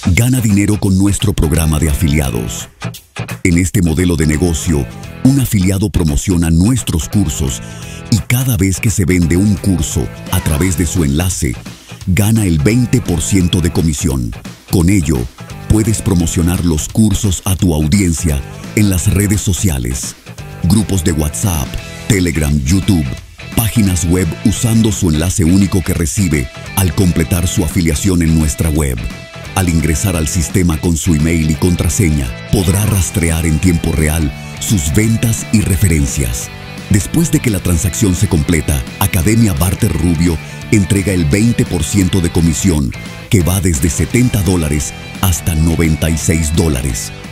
Gana dinero con nuestro programa de afiliados. En este modelo de negocio, un afiliado promociona nuestros cursos y cada vez que se vende un curso a través de su enlace, gana el 20% de comisión. Con ello, puedes promocionar los cursos a tu audiencia en las redes sociales, grupos de WhatsApp, Telegram, YouTube, páginas web usando su enlace único que recibe al completar su afiliación en nuestra web. Al ingresar al sistema con su email y contraseña, podrá rastrear en tiempo real sus ventas y referencias. Después de que la transacción se completa, Academia Barter Rubio entrega el 20% de comisión, que va desde $70 hasta $96.